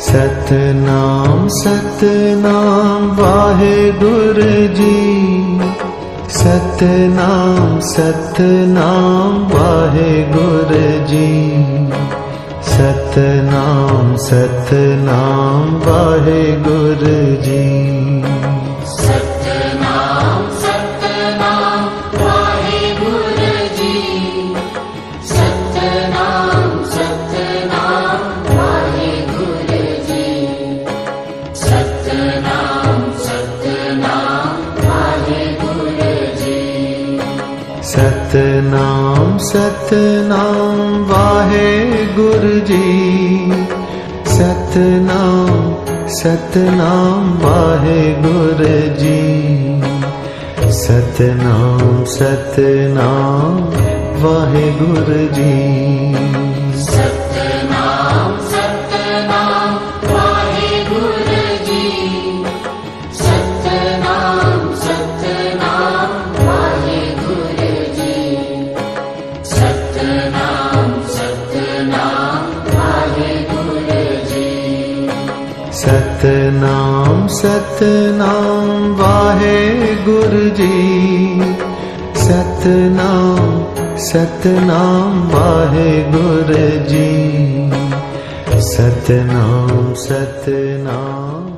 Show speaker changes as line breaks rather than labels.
Satnam Satnam Waheguru ji. Satnam Satnam Waheguru ji. Satnam Satnam Waheguru ji.
Satnam Satnam Waheguru ji. Satnam Satnam Waheguru ji. Satnam Satnam Waheguru ji.
Satnam Satnam Waheguru ji. Satnam Satnam Waheguru ji. Satnam Satnam Waheguru ji.
Satnam Satnam Waheguru ji. Satnam Satnam Waheguru ji. Satnam Satnam Waheguru ji.
Satnam Satnam Waheguru ji. Satnam Satnam Waheguru ji. Satnam Satnam